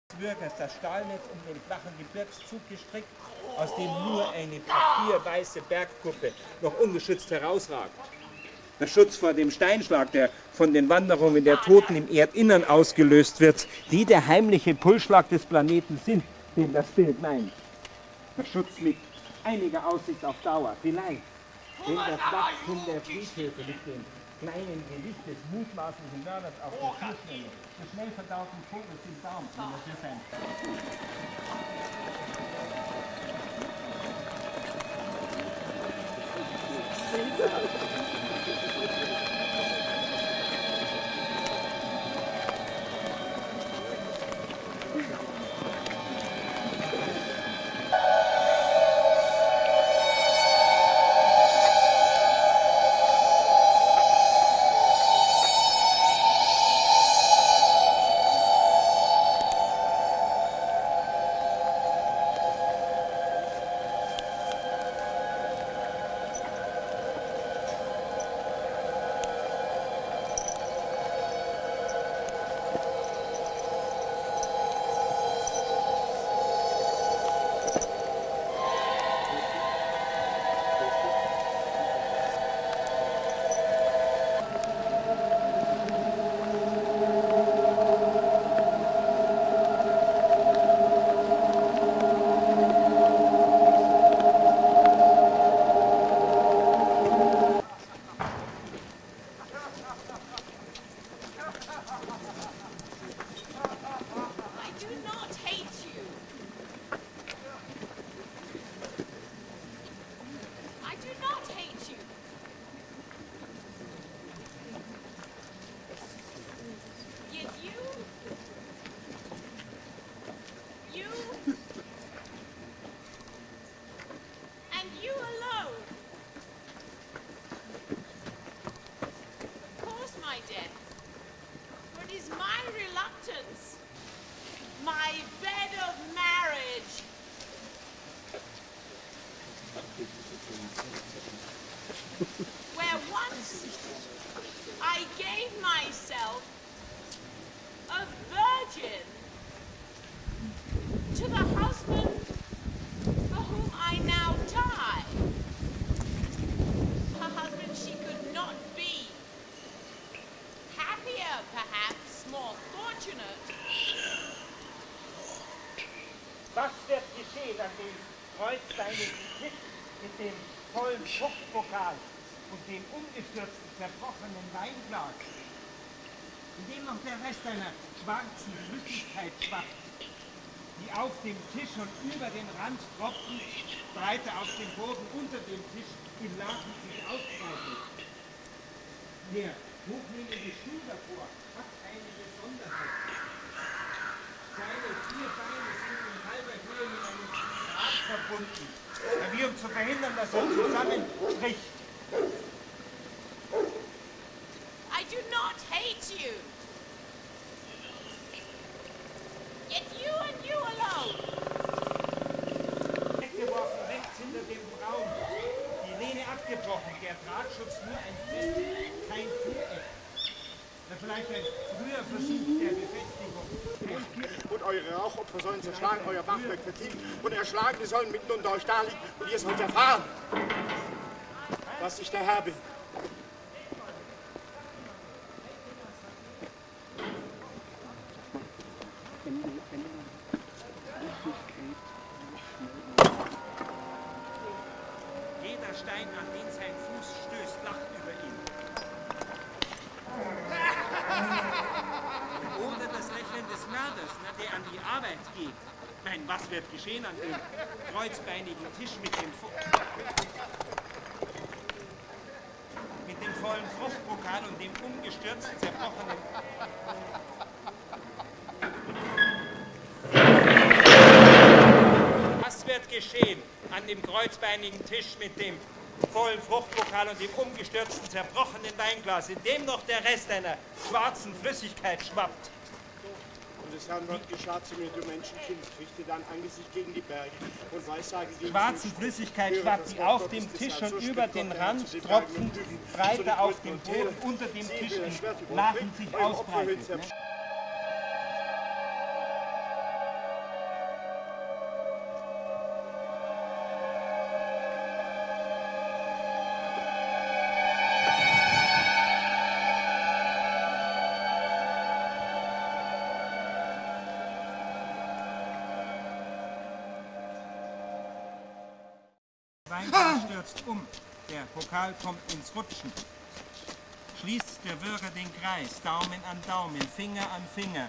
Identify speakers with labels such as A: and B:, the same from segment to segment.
A: Bürgers das Stahlnetz um den flachen Gebirgszug gestrickt, aus dem nur eine papierweiße Bergkuppe noch ungeschützt herausragt. Der Schutz vor dem Steinschlag, der von den Wanderungen der Toten im Erdinnern ausgelöst wird, die der heimliche Pulsschlag des Planeten sind, den das Bild meint. Der Schutz mit einiger Aussicht auf Dauer, vielleicht, wenn das Wachstum der Friedhöfe mit dem kleinen Gewicht des mutmaßlichen Mörders auf der Türschwelle des schnell verdauten Vogels im Baum für sein.
B: Where once I gave myself a virgin to the husband for whom I now die. Her husband she could not be. Happier, perhaps, more fortunate.
A: Was wird geschehen an dem kreuzbeinigen Tisch mit dem vollen Fruchtpokal und dem umgestürzten, zerbrochenen Weinglas, in dem noch der Rest einer schwarzen Flüssigkeit schwappt, die auf dem Tisch und über den Rand Tropfen breiter auf dem Boden unter dem Tisch in Lachen sich ausbreitet. Der hochnehmende Stuhl davor hat eine Besonderheit. Seine 4 Beine sind in halber Höhe mit einem Draht verbunden, wie um zu verhindern, dass er zusammenbricht.
B: I do not hate you. Yet you and you alone.
A: Weggeworfen rechts hinter dem Braun. Die Lehne abgebrochen, der Drahtschutz nur ein Fest, kein Viereck. Vielleicht ein früher Versuch der Befestigung.
C: Und eure Rauchopfer sollen zerschlagen, euer Bachwerk vertilgen und Erschlagene sollen mitten unter euch da liegen und ihr sollt erfahren, was ich der Herr bin.
A: Jeder Stein, an den sein Fuß stößt, lacht über ihn. Oder das Lächeln des Mörders, der an die Arbeit geht. Nein, was wird geschehen an dem kreuzbeinigen Tisch mit dem vollen Fruchtpokal und dem umgestürzten, zerbrochenen... Was wird geschehen an dem kreuzbeinigen Tisch mit dem vollen Fruchtpokal und dem umgestürzten, zerbrochenen Weinglas, in dem noch der Rest einer schwarzen Flüssigkeit schwappt?
C: Und des Herrn Gott geschah zu mir, du Menschenkind, richte dein Angesicht gegen die Berge und weissage gegen
A: schwarzen Flüssigkeit schwappt, die auf dem Tisch und über den Rand tropfen, breiter auf dem Boden, unter dem Tisch in Lachen sich ausbreitet. Weinglas stürzt um. Der Pokal kommt ins Rutschen. Schließt der Bürger den Kreis, Daumen an Daumen, Finger an Finger.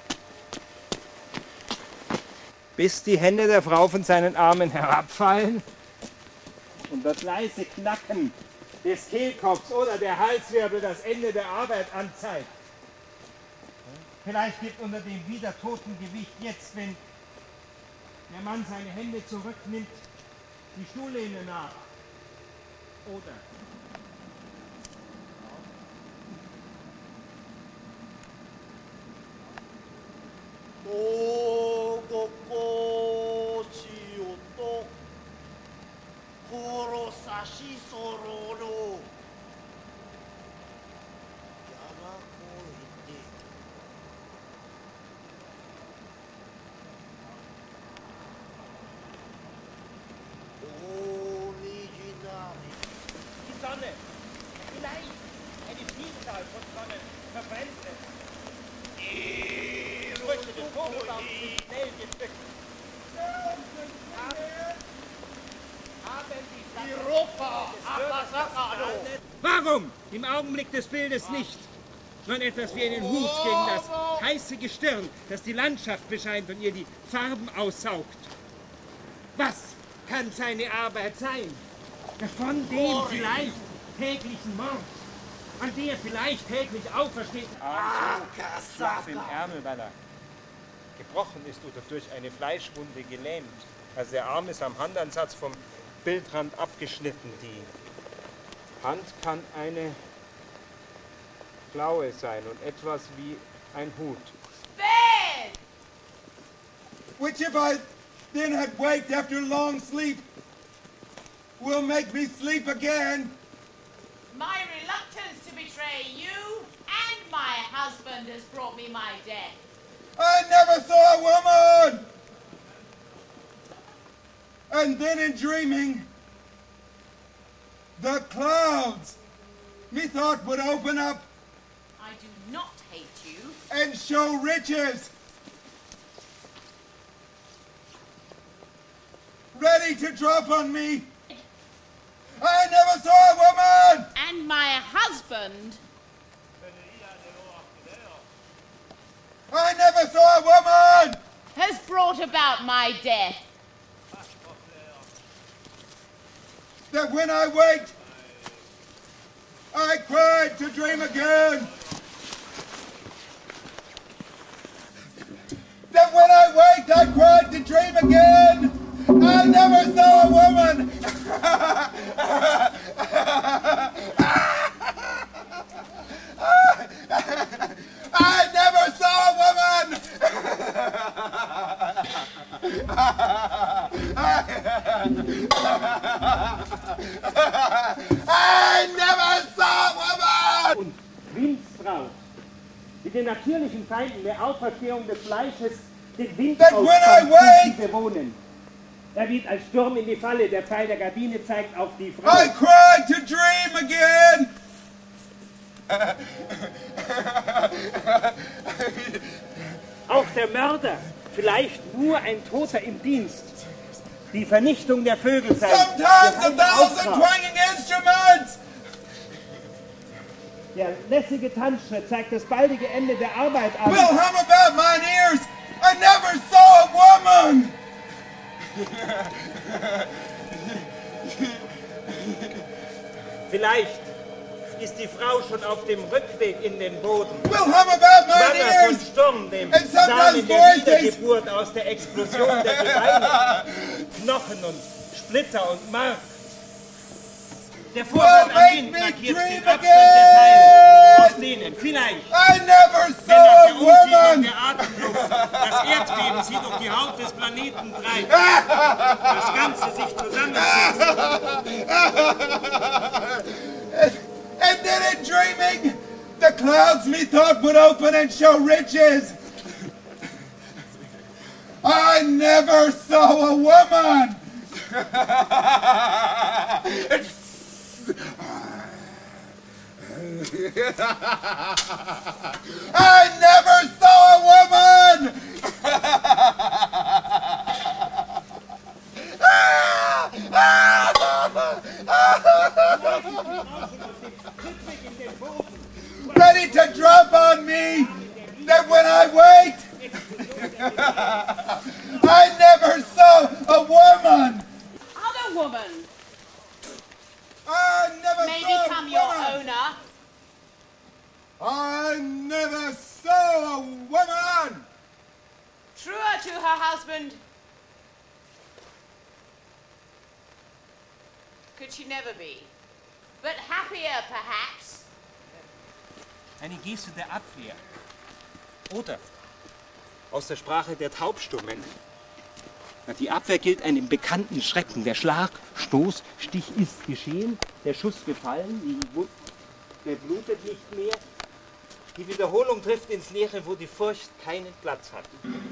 A: Bis die Hände der Frau von seinen Armen herabfallen und das leise Knacken des Kehlkopfs oder der Halswirbel das Ende der Arbeit anzeigt. Vielleicht gibt unter dem wieder toten Gewicht jetzt, wenn der Mann seine Hände zurücknimmt, die Stuhllehne nach. Oder die Sonne. Vielleicht eine Vielzahl von Sonnen verbrennt es. Die Früchte des Kohlbaums sind schnell gepflückt. Warum im Augenblick des Bildes nicht? Sondern etwas wie einen Hut gegen das heiße Gestirn, das die Landschaft bescheint und ihr die Farben aussaugt. Was kann seine Arbeit sein? Von dem vielleicht täglichen Mord, an der vielleicht täglich aufersteht. Schlaf im Ärmel, weil er gebrochen ist oder durch eine Fleischwunde gelähmt. Also der Arm ist am Handansatz vom Bildrand abgeschnitten. Die Hand kann eine Klaue sein und etwas wie ein Hut.
B: Bed!
D: Which if I then had waked after long sleep, will make me sleep again.
B: My reluctance to betray you and my husband has brought me my death.
D: I never saw a woman! And then in dreaming, the clouds, methought would open up
B: I do not hate you.
D: and show riches, ready to drop on me. I never saw a woman!
B: And my husband
D: I never saw a woman!
B: has brought about my death.
D: That when I waked, I cried to dream again. That when I waked, I cried to dream again. I never saw a woman. I never saw a woman. I never saw a woman.
A: Und Windsbrauch mit den natürlichen Feinden der Auferstehung des Fleisches den Wind
D: That when I wake,
A: bewohnen. Er weht als Sturm in die Falle, der Pfeil der Gardine zeigt auf die Frau.
D: I cried to dream again.
A: Auch der Mörder, vielleicht nur ein Toter im Dienst. Die Vernichtung der Vögel sein.
D: Sometimes 1,000 twanging instruments.
A: Der lässige Tanzschritt zeigt das baldige Ende der Arbeit an.
D: Will hum about mine ears. I never saw a woman.
A: Vielleicht ist die Frau schon auf dem Rückweg in den Boden.
D: Will hum about mine
A: Schwanger von
D: ears.
A: Sturm, dem
D: And sometimes
A: Samen der
D: voices.
A: Wiedergeburt aus der Explosion der Gebeine, Knochen und Splitter und Mark. Der Vorwand am Wind markiert den Abstand der Teile, aus denen vielleicht,
D: I never
A: wenn nach der
D: saw a
A: Umsiedlung
D: woman.
A: der Atemluft das Erdbeben sie durch die Haut des Planeten treibt, das Ganze sich zusammensetzt.
D: And then in dreaming, the clouds methought would open and show riches. I never saw a woman. I never saw a woman. Ah! I never saw a woman.
B: Other woman
D: I never
B: may
D: saw
B: become
D: a
B: your
D: woman.
B: owner.
D: I never saw a woman.
B: Truer to her husband could she never be, but happier perhaps.
A: Eine Geste der Abwehr.
E: Oder aus der Sprache der Taubstummen. Die Abwehr gilt einem bekannten Schrecken. Der Schlag, Stoß, Stich ist geschehen, der Schuss gefallen, der blutet nicht mehr. Die Wiederholung trifft ins Leere, wo die Furcht keinen Platz hat.